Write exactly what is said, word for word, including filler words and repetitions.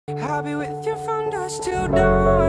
I'll be with you from dusk till dawn.